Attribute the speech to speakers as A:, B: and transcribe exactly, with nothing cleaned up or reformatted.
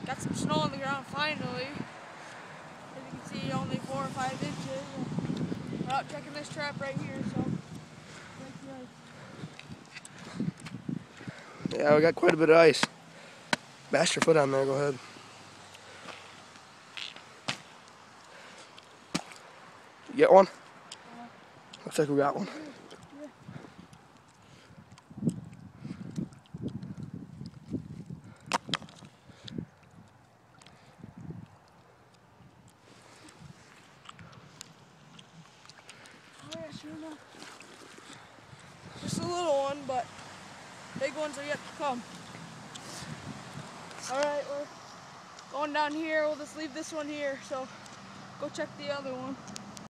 A: got some snow on the ground finally. As you can see, only four or five inches. We're out checking this trap right here, so nice.
B: Yeah, we got quite a bit of ice. Bash your foot on there, go ahead. You get one?
A: Uh,
B: Looks like we got one.
A: yeah. Oh yeah, sure enough. Just a little one, but big ones are yet to come. Alright, we're going down here. We'll just leave this one here, so go check the other one.